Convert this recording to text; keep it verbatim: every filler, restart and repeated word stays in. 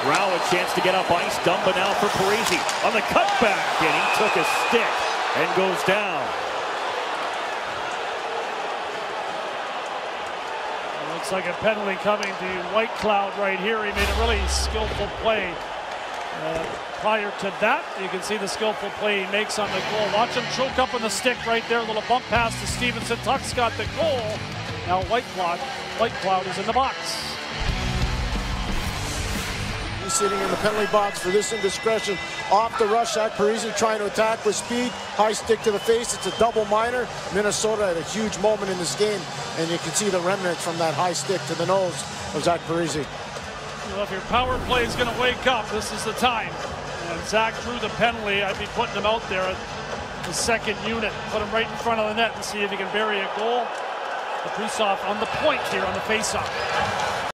Grau a chance to get up ice. Dumba now for Parisi on the cutback, and he took a stick and goes down. Looks like a penalty coming to Whitecloud right here. He made a really skillful play. Uh, prior to that, you can see the skillful play he makes on the goal. Watch him choke up on the stick right there. A little bump pass to Stevenson. Tuck's got the goal. Now Whitecloud, Whitecloud is in the box. He's sitting in the penalty box for this indiscretion. Off the rush, Zach Parise trying to attack with speed. High stick to the face. It's a double minor. Minnesota had a huge moment in this game, and you can see the remnants from that high stick to the nose of Zach Parise. Well, if your power play is going to wake up, this is the time. And Zach drew the penalty. I'd be putting him out there at the second unit. Put him right in front of the net and see if he can bury a goal. Kaprizov on the point here on the faceoff.